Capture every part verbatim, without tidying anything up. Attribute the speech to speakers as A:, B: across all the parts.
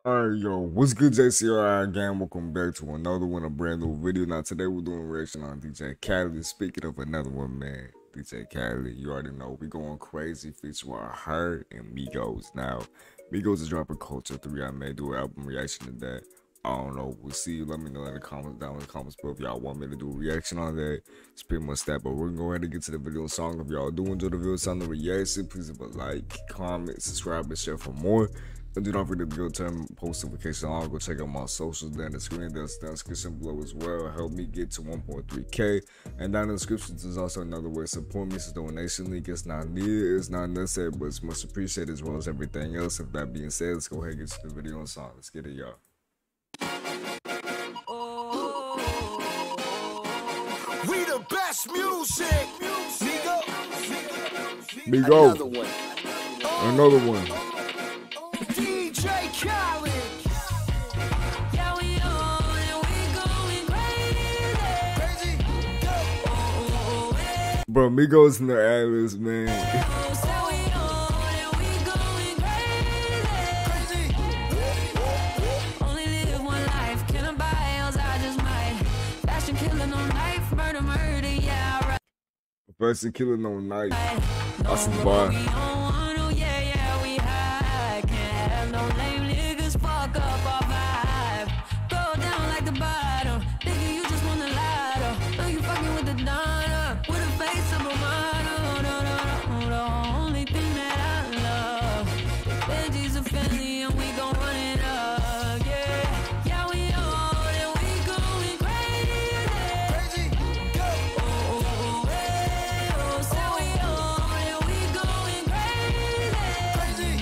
A: Alright, yo, what's good, J C R I again? Welcome back to another one, a brand new video. Now, today we're doing a reaction on D J Khaled. Speaking of another one, man, D J Khaled, you already know we going crazy featuring H E R and Migos. Now, Migos is dropping Culture three. I may do an album reaction to that. I don't know. We'll see. Let me know in the comments down in the comments below if y'all want me to do a reaction on that. It's pretty much that. But we're gonna go ahead and get to the video song. If y'all do enjoy the video song, the reaction, please leave a like, comment, subscribe, and share for more. And do not forget to go turn post notifications on. Go check out my socials down in the screen. There's the description below as well. Help me get to one point three K. And down in the description is also another way to support me. It's a donation link. It's not needed, it's not necessary, but it's much appreciated as well as everything else. If that being said, let's go ahead and get to the video and song. Let's get it, y'all.
B: We the best music.
A: Migos.
B: Another one.
A: Another one.
B: D J Khaled.
C: Yeah, we on and we going crazy.
B: Crazy. Go.
C: Oh, yeah.
A: Bro, Migos in the ad-libs, man.
C: Oh, so we on and we going crazy. Only live one life. Can I buy else? I just might. Fashion killer, no knife. Murder, murder, yeah, right.
A: Person killing no night.
C: No,
A: That's the
C: we
A: bar.
C: on one, oh, yeah, yeah, we high. Can't have no lame niggas fuck up our vibe. Go down like the bottom. Nigga, you just wanna lie, though. No, you fucking with the Donna. With a face of a model. No, no, no, the only thing that I love. Benji's a family and we gon' run it up, yeah. Yeah, we on and we going crazy.
B: Crazy. Go.
C: Oh, oh, hey, oh, so we on and we going crazy.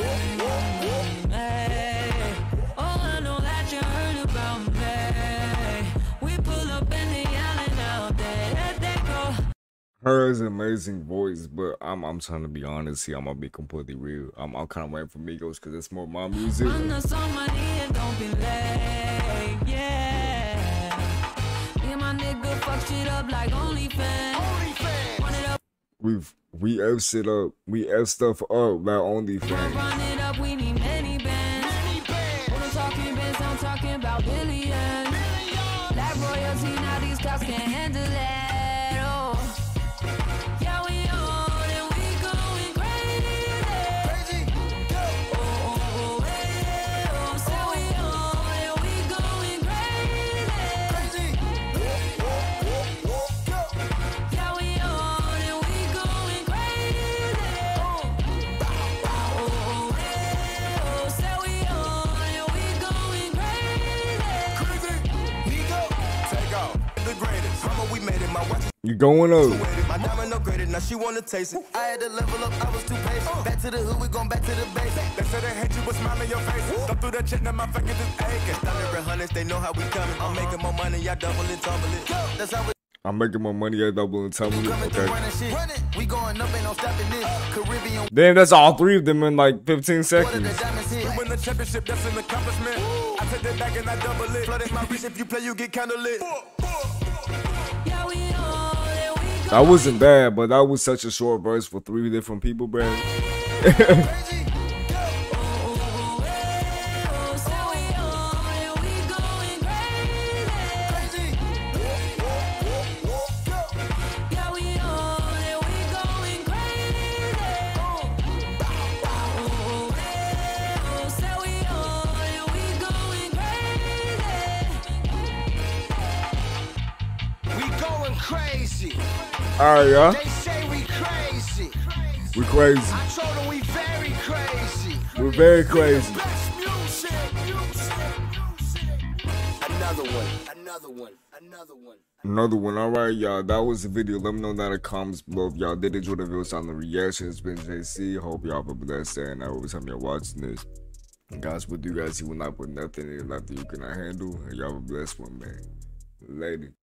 B: Crazy.
C: Hey, oh, I know that you heard about me. We pull up and they yelling out there, let that go.
A: Her is an amazing voice, but I'm I'm trying to be honest here. I'm gonna be completely real. I'm I'm kind of waiting for Migos because it's more my music.
C: I'm not so money and don't be late, yeah. Me and my nigga fuck shit up like OnlyFans.
B: OnlyFans.
C: Run it up,
A: We've we F shit up. We F stuff up like OnlyFans.
C: run it up, we need many bands.
B: Many bands.
C: When I'm talking bands, I'm talking about billions. Like royalty, now these cops can't handle that, oh. Yeah, we on and we going crazy.
B: Crazy. Go.
C: Oh, oh, hey, oh, so we on and we going crazy.
B: Crazy. Go.
C: Yeah, we on and we going crazy. Oh, oh, hey, oh, so we on and we going crazy.
B: Crazy. Nico. Take off. The greatest. Mama, we made it. My watch.
A: You going up?
B: My diamond upgraded, now she wanna taste it. I had to level up, I was too patient. Back to the hood, we going back to the base. They said they hate you, but smile in your face. Step through that shit, now my fingers is aching. Thunder hundreds, they know how we coming. I'm making more money, y'all double it, tumble it. That's how we
A: I'm making my money at double and tumble it.
B: coming through
A: Okay.
B: running shit. We going up, ain't no stopping this. Caribbean,
A: Damn, that's all three of them in like fifteen
B: what are
A: seconds.
B: the diamonds hit?
D: Win the championship, that's an accomplishment. I take that back and I double it. Flooding my wrist, if you play, you get kinda lit.
C: Yeah, we on and we
A: That wasn't bad, but that was such a short verse for three different people, bro.
B: Crazy. Go.
C: oh, hey, oh, so we on and we going crazy.
B: Crazy. Go.
C: Yeah, we on and we going crazy. Oh, hey, oh, so we on and we going crazy.
B: We going crazy.
A: Alright, y'all.
B: They say we crazy.
A: We crazy.
B: I told them we very crazy.
A: We're very crazy.
B: Best music, music, music. Another one, another one, another one.
A: Another one. Alright, y'all. That was the video. Let me know down in the comments below if y'all did enjoy the video on the reaction. It's been J C. Hope y'all have a blessed day. And every time you're watching this, and guys, what do you guys see when I put nothing in it after you cannot handle? And y'all have a blessed one, man. Later.